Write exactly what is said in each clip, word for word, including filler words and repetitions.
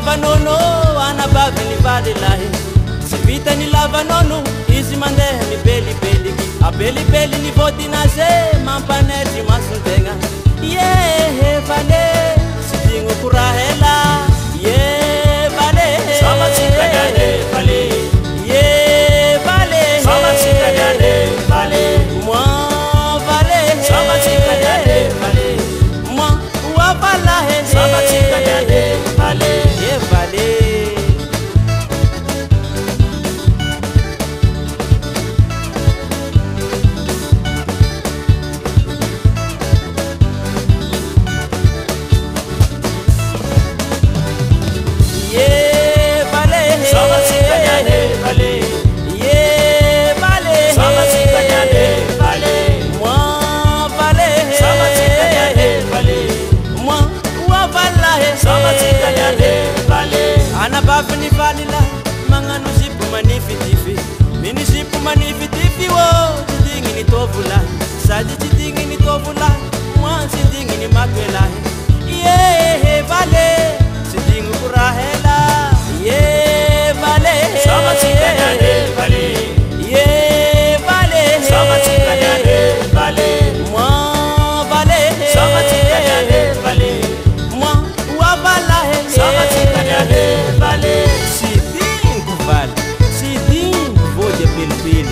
lava nono anabavy ny vady lahy sy vita ny lava nono izy mandeha ny belibeliky abelibely ny vôdinaze mampanetry masontegna yehe vale sy digno korahela ye vale Samatikanyane vale ye vale Samatikanyane vale moi vale Samatikanyane vale moi wa vala he Samatikanyane vale ye vale Anabafni valila mangano zipu manifitifi mini zipu manifitifi wo sidingi ni tovula sadi sidingi ni tovula mwan sidingi ni makwela ye vale sidingi kurahela ye vale Samatikanyane vale ye vale Samatikanyane vale mwan vale Samatikanyane vale mwan wa vala Samatikanyane vale sidingi vale sidingi voje pilipili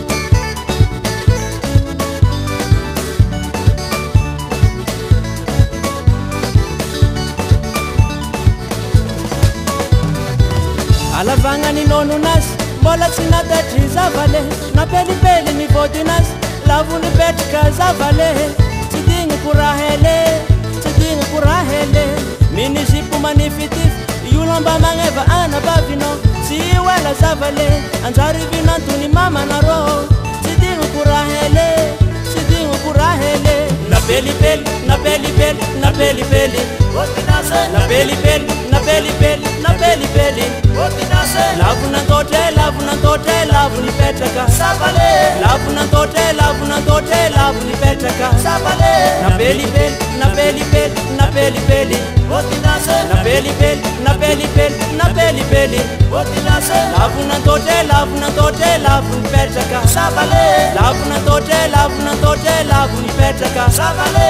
alavanga ni nono nas mbola tsy natatry zavale na pelipely ny vôdinas lavu ny petrika zavale tsy digny korahele tsy digny korahele mini zipo manifitify io mba magneva anabavino tsy wela zavale anjary vinantony mamanarô tsy digny korahele tsy digny korahele na pelipely na pelipely na pelipely na pelipely na pelipely na pelipely lavu nantote lavu nantote lavu ni petraka Savale lavu nantote lavu nantote lavu ni petraka Savale na pelipely na pelipely na pelipely na pelipely na pelipely na pelipely lavu nantote lavu nantote lavu ni petraka Savale lavu nantote lavu nantote lavu ni petraka Savale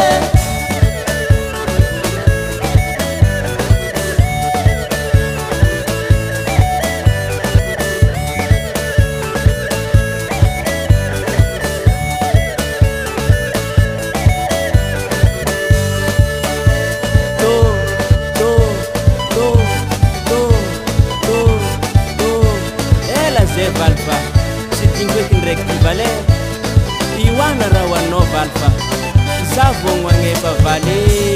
Valfa si tingwekin rekti vale iwana rawano valfa savong wangepa vale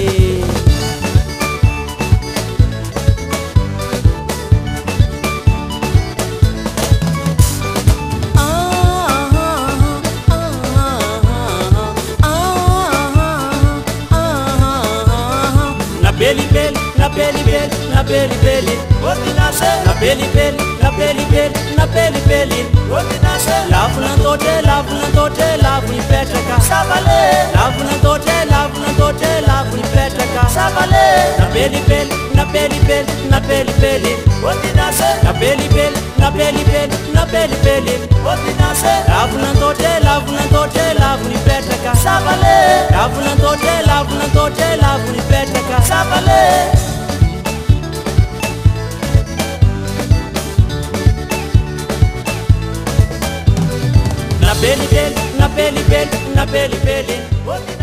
na beli beli na beli beli na beli beli na beli beli na beli beli na beli beli lavu nantote lavu nantote lavu ni petraka Savale lavu nantote lavu nantote lavu ni petraka Savale na beli beli na beli beli na beli beli na beli beli na beli beli na beli beli lavu nantote lavu nantote lavu ni petraka Savale lavu nantote lavu nantote lavu ni petraka Savale na beli beli na beli beli na beli beli